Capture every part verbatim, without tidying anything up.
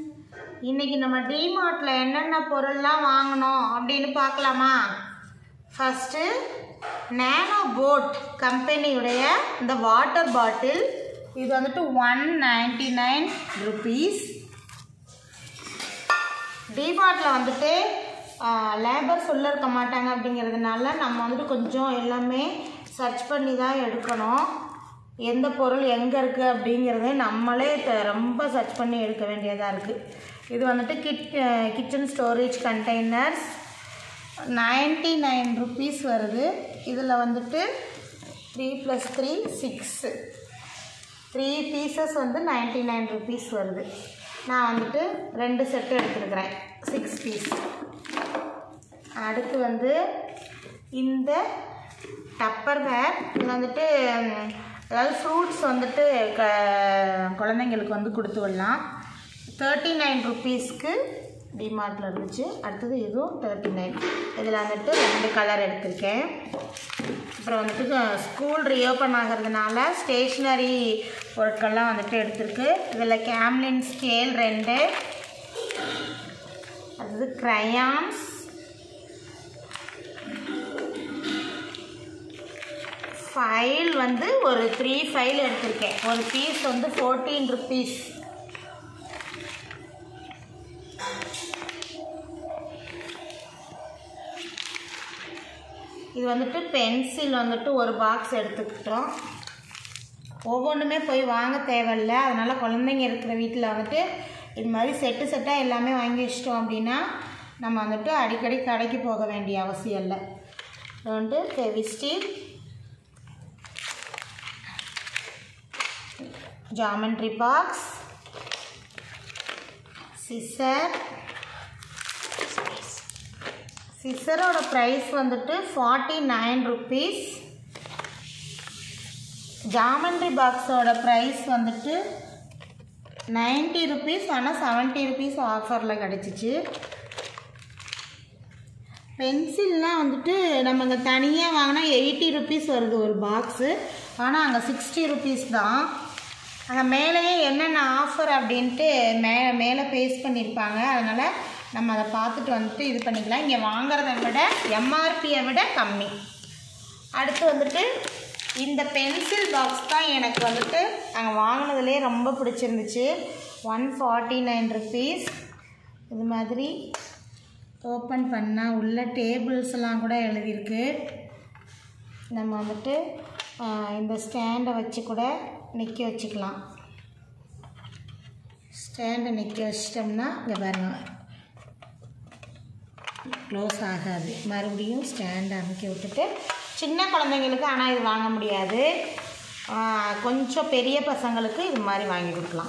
இன்னைக்கு நம்ம டிமார்ட்ல என்னென்ன பொருள்லாம் வாங்கணும் அப்படின்னு பார்க்கலாமா? ஃபர்ஸ்ட் நானோ போட் கம்பெனியுடைய இந்த வாட்டர் பாட்டில், இது வந்துட்டு ஒன் நைன்டி நைன் ருபீஸ். டிமார்ட்ல வந்துட்டு லேபர் சொல்ல இருக்க மாட்டாங்க அப்படிங்கிறதுனால நம்ம வந்துட்டு கொஞ்சம் எல்லாமே சர்ச் பண்ணி தான் எடுக்கணும். எந்த பொருள் எங்கே இருக்குது அப்படிங்கிறத நம்மளே ரொம்ப சர்ச் பண்ணி எடுக்க வேண்டியதாக இருக்குது. இது வந்துட்டு kit kitchen storage containers ninety nine rupees வருது. இதில் வந்துட்டு three plus three six three pieces வந்து நைன்டி நைன் ருபீஸ் வருது. நான் வந்துட்டு ரெண்டு செட்டு எடுத்துருக்கிறேன், சிக்ஸ் பீஸ். அடுத்து வந்து இந்த டப்பர்வேர், இது வந்துட்டு அதாவது ஃப்ரூட்ஸ் வந்துட்டு க குழந்தைங்களுக்கு வந்து கொடுத்து விடலாம். தேர்ட்டி நைன் ருபீஸ்க்கு டிமார்ட்டில் இருந்துச்சு. அடுத்தது இதுவும் தேர்ட்டி நைன். இதில் வந்துட்டு ரெண்டு கலர் எடுத்திருக்கேன். அப்புறம் வந்துட்டு ஸ்கூல் ரீஓப்பன் ஆகிறதுனால ஸ்டேஷ்னரி பொருட்கள்லாம் வந்துட்டு எடுத்திருக்கு. இதில் கேம்லின் ஸ்கேல் ரெண்டு, அடுத்தது க்ரையான்ஸ், ஃபைல் வந்து ஒரு த்ரீ ஃபைல் எடுத்திருக்கேன். ஒரு பீஸ் வந்து ஃபோர்டீன் ருபீஸ். இது வந்துட்டு பென்சில் வந்துட்டு ஒரு பாக்ஸ் எடுத்துக்கிட்டோம். ஒவ்வொன்றுமே போய் வாங்க தேவையில்லை. அதனால் குழந்தைங்க இருக்கிற வீட்டில் வந்துட்டு இது மாதிரி செட்டு செட்டாக எல்லாமே வாங்கி வச்சிட்டோம் அப்படின்னா நம்ம வந்துட்டு அடிக்கடி கடைக்கு போக வேண்டிய அவசியம் இல்லை. இது வந்துட்டு ஃபெவிஸ்டிக், ஜாமெண்ட்ரி பாக்ஸ், சிசர். சிசரோட ப்ரைஸ் வந்துட்டு ஃபார்ட்டி நைன் ருபீஸ். ஜாமெண்ட்ரி பாக்ஸோட ப்ரைஸ் வந்துட்டு நைன்ட்டி ருபீஸ். ஆனால் செவன்ட்டி ருபீஸ் ஆஃபரில் கிடச்சிச்சு. பென்சில்லாம் வந்துட்டு நம்ம இங்கே தனியாக வாங்கினா எயிட்டி ருபீஸ் வருது ஒரு பாக்ஸு. ஆனால் அங்கே சிக்ஸ்டி ருபீஸ் தான். அங்கே மேலேயே என்னென்ன ஆஃபர் அப்படின்ட்டு மே மேலே பேஸ் பண்ணியிருப்பாங்க. அதனால் நம்ம அதை பார்த்துட்டு வந்துட்டு இது பண்ணிக்கலாம். இங்கே வாங்குறத விட எம்ஆர்பியை விட கம்மி. அடுத்து வந்துட்டு இந்த பென்சில் பாக்ஸ் தான் எனக்கு வந்துட்டு அங்கே வாங்கினதுலேயே ரொம்ப பிடிச்சிருந்துச்சு. One forty nine rupees. இது மாதிரி ஓப்பன் பண்ணால் உள்ள டேபிள்ஸ்லாம் கூட எழுதியிருக்கு. நம்ம வந்துட்டு இந்த ஸ்டாண்டை வச்சு கூட நிற்க வச்சுக்கலாம். ஸ்டாண்டை நிற்க வச்சிட்டோம்னா இங்கே பாருங்கள், க்ளோஸ் ஆகாது. மறுபடியும் ஸ்டாண்டை அமைக்க விட்டுட்டு சின்ன குழந்தைங்களுக்கு ஆனால் இது வாங்க முடியாது. கொஞ்சம் பெரிய பசங்களுக்கு இது மாதிரி வாங்கி கொடுக்கலாம்.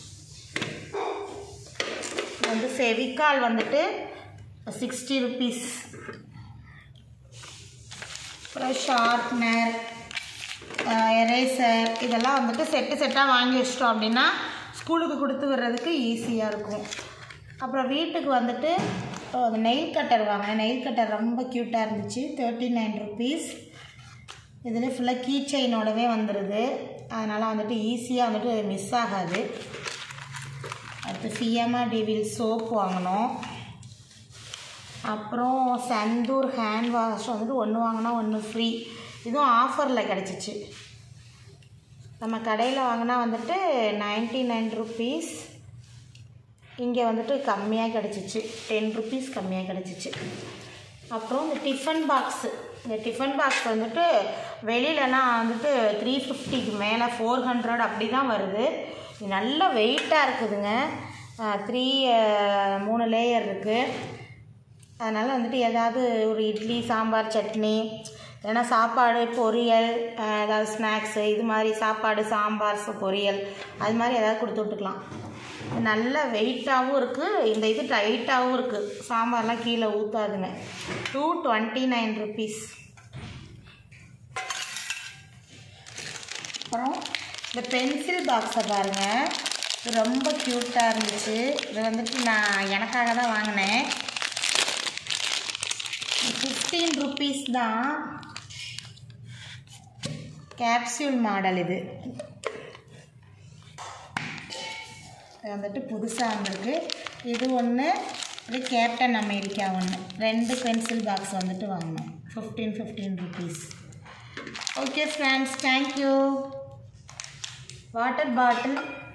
இது வந்து ஃபெவிகால் வந்துட்டு சிக்ஸ்டி ருபீஸ். அப்புறம் ஷார்ப்னர், எரேசர், இதெல்லாம் வந்துட்டு செட்டு செட்டாக வாங்கி வச்சிட்டோம் அப்படின்னா ஸ்கூலுக்கு கொடுத்து விடுறதுக்கு ஈஸியாக இருக்கும். அப்புறம் வீட்டுக்கு வந்துட்டு அது நெயில் கட்டர் வாங்கினேன். நெயில் கட்டர் ரொம்ப க்யூட்டாக இருந்துச்சு. Thirty nine rupees. இதில் ஃபுல்லாக கீ செயினோடவே வந்துடுது. அதனால் வந்துட்டு ஈஸியாக வந்துட்டு மிஸ் ஆகாது. அடுத்து ஃபியமா டிவில் சோப் வாங்கினோம். அப்புறம் சந்தூர் ஹேண்ட் வாஷ் வந்துட்டு ஒன்று வாங்கினா ஒன்று ஃப்ரீ. இதுவும் ஆஃபரில் கிடச்சிச்சு. நம்ம கடையில் வாங்கினா வந்துட்டு நைன்ட்டி நைன் ருபீஸ். இங்கே வந்துட்டு கம்மியாக கிடச்சிச்சு, டென் ருபீஸ் கம்மியாக கிடச்சிச்சு. அப்புறம் இந்த டிஃபன் பாக்ஸு, இந்த டிஃபன் பாக்ஸ் வந்துட்டு வெளியிலலாம் வந்துட்டு த்ரீ ஃபிஃப்டிக்கு மேலே ஃபோர் ஹண்ட்ரட் அப்படி தான் வருது. இது நல்ல வெயிட்டாக இருக்குதுங்க. த்ரீ மூணு லேயர் இருக்குது. அதனால் வந்துட்டு ஏதாவது ஒரு இட்லி, சாம்பார், சட்னி, இல்லைன்னா சாப்பாடு, பொரியல், ஏதாவது ஸ்நாக்ஸு, இது மாதிரி சாப்பாடு, சாம்பார், பொரியல், அது மாதிரி ஏதாவது கொடுத்து விட்டுக்கலாம். நல்ல வெயிட்டாகவும் இருக்குது. இந்த இது டைட்டாகவும் இருக்குது. சாம்பார்லாம் கீழே ஊற்றாதுங்க. Two twenty nine rupees. அப்புறம் இந்த பென்சில் பாக்ஸை பாருங்கள், இது ரொம்ப க்யூட்டாக இருந்துச்சு. இது வந்துட்டு நான் எனக்காக தான் வாங்கினேன். ஃபிஃப்டீன் ருபீஸ் தான். கேப்சூல் மாடல் இது. வந்துட்டு புதுசாக வந்திருக்கு. இது ஒன்று, இது கேப்டன் அமெரிக்கா ஒன்று. ரெண்டு பென்சில் பாக்ஸ் வந்துட்டு வாங்கினோம். Fifteen fifteen rupees. Okay friends, thank you. Water பாட்டில்